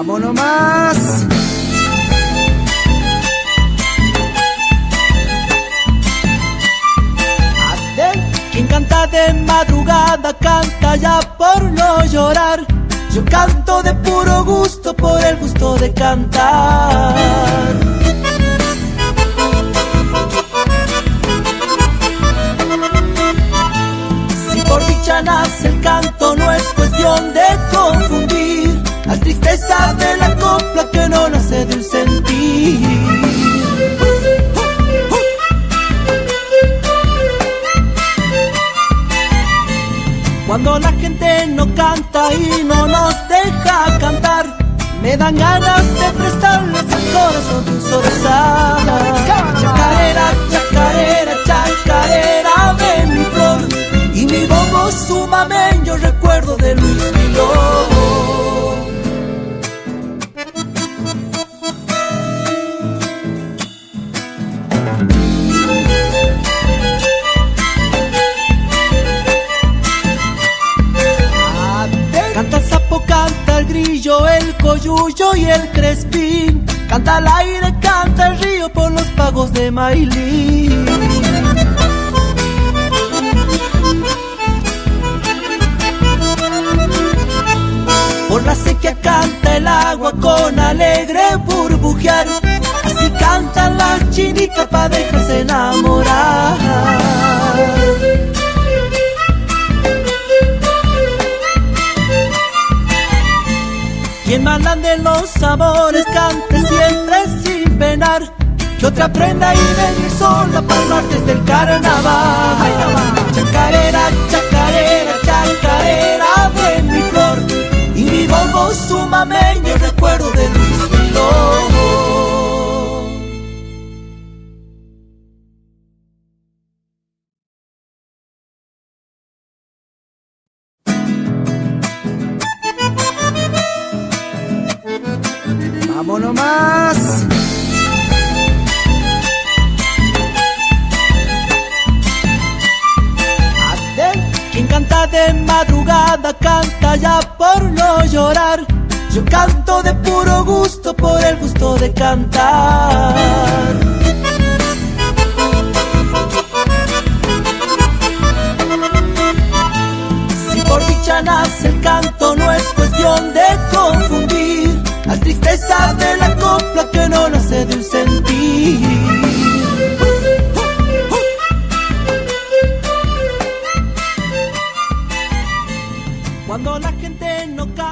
Vámonos más. Quien canta de madrugada canta ya por no llorar. Yo canto de puro gusto por el gusto de cantar. Si por dicha nace el canto, no es cuestión de confundir la tristeza de la copla que no nace de un sentir. Cuando la gente no canta y no nos deja cantar, me dan ganas de prestarles el corazón de un zorzal. Chacarera, chacarera, chacarera de mi flor, y mi bombo sumameño recuerdo de Luis Milón. Canta el sapo, canta el grillo, el coyuyo y el crespín. Canta el aire, canta el río por los pagos de Mailín. Por la sequía canta el agua con alegre burbujear. Así cantan las chinitas pa' dejarse enamorar. Quien mandan de los amores cante siempre sin penar, que otra prenda y venir sola para el martes del carnaval. Chacarera, chacarera, chacarera de mi flor, y mi bombo sumameño recuerdo de Luis Milón. Vámonos más. Quien canta de madrugada canta ya por no llorar. Yo canto de puro gusto por el gusto de cantar. Si por dicha nace el canto, no es cuestión de confundir la tristeza de la copla que no nace de un sentir. Cuando la gente no canta